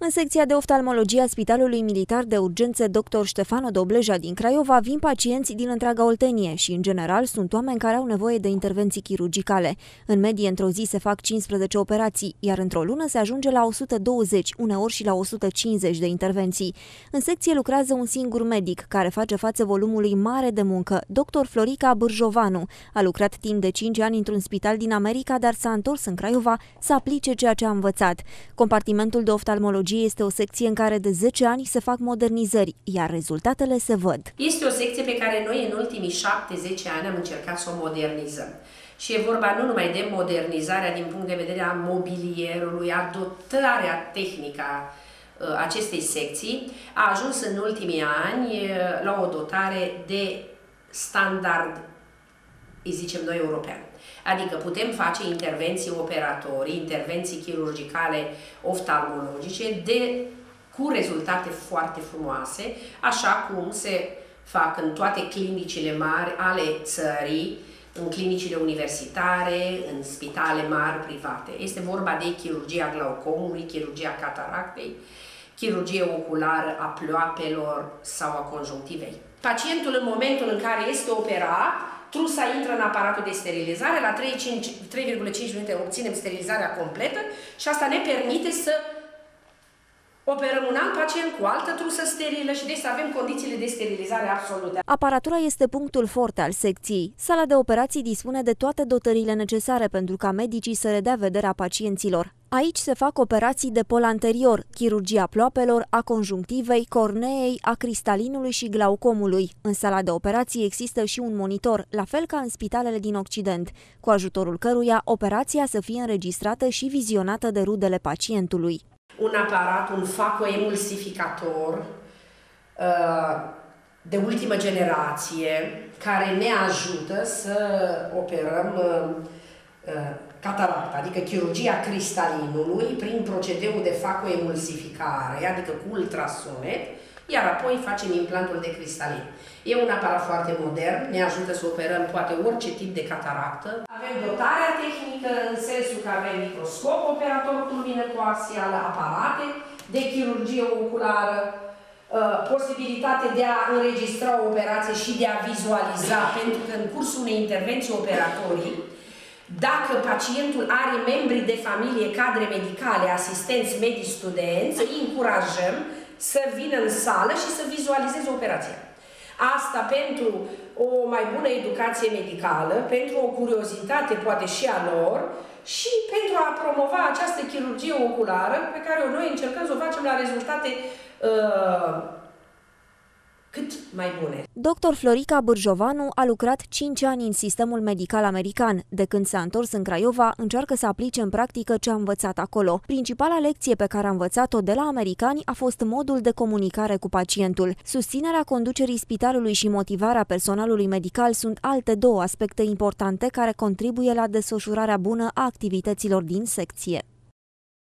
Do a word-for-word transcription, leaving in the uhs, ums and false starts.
În secția de oftalmologie a Spitalului Militar de Urgențe doctor Ștefano Dobleja din Craiova vin pacienți din întreaga Oltenie și, în general, sunt oameni care au nevoie de intervenții chirurgicale. În medie, într-o zi se fac cincisprezece operații, iar într-o lună se ajunge la o sută douăzeci, uneori și la o sută cincizeci de intervenții. În secție lucrează un singur medic, care face față volumului mare de muncă, doctor Florica Bârjovanu. A lucrat timp de cinci ani într-un spital din America, dar s-a întors în Craiova să aplice ceea ce a învățat. Compartimentul de oftalmologie este o secție în care de zece ani se fac modernizări, iar rezultatele se văd. Este o secție pe care noi în ultimii șapte zece ani am încercat să o modernizăm. Și e vorba nu numai de modernizarea din punct de vedere a mobilierului, a dotarea tehnică a acestei secții, a ajuns în ultimii ani la o dotare de standard, îi zicem noi, european. Adică putem face intervenții operatorii, intervenții chirurgicale oftalmologice de, cu rezultate foarte frumoase, așa cum se fac în toate clinicile mari ale țării, în clinicile universitare, în spitale mari private. Este vorba de chirurgia glaucomului, chirurgia cataractei, chirurgie oculară a pleoapelor sau a conjunctivei. Pacientul, în momentul în care este operat, trusa intră în aparatul de sterilizare, la trei virgulă cinci minute obținem sterilizarea completă și asta ne permite să operăm un alt pacient cu altă trusă sterilă și deci să avem condițiile de sterilizare absolute. Aparatura este punctul forte al secției. Sala de operații dispune de toate dotările necesare pentru ca medicii să redea vederea pacienților. Aici se fac operații de pol anterior, chirurgia ploapelor, a conjunctivei, corneei, a cristalinului și glaucomului. În sala de operații există și un monitor, la fel ca în spitalele din Occident, cu ajutorul căruia operația să fie înregistrată și vizionată de rudele pacientului. Un aparat, un facoemulsificator de ultimă generație, care ne ajută să operăm cataracta, adică chirurgia cristalinului prin procedeul de facoemulsificare, adică cu ultrasunet, iar apoi facem implantul de cristalin. E un aparat foarte modern, ne ajută să operăm poate orice tip de cataractă. Avem dotarea tehnică în sensul că avem microscop operator cu lumină coaxială, aparate de chirurgie oculară, posibilitate de a înregistra o operație și de a vizualiza, pentru că în cursul unei intervenții operatorii, dacă pacientul are membri de familie, cadre medicale, asistenți medici, studenți, îi încurajăm să vină în sală și să vizualizeze operația. Asta pentru o mai bună educație medicală, pentru o curiozitate poate și a lor și pentru a promova această chirurgie oculară pe care noi încercăm să o facem la rezultate uh, cât mai bune. doctor Florica Bârjovanu a lucrat cinci ani în sistemul medical american. De când s-a întors în Craiova, încearcă să aplice în practică ce a învățat acolo. Principala lecție pe care a învățat-o de la americani a fost modul de comunicare cu pacientul. Susținerea conducerii spitalului și motivarea personalului medical sunt alte două aspecte importante care contribuie la desfășurarea bună a activităților din secție.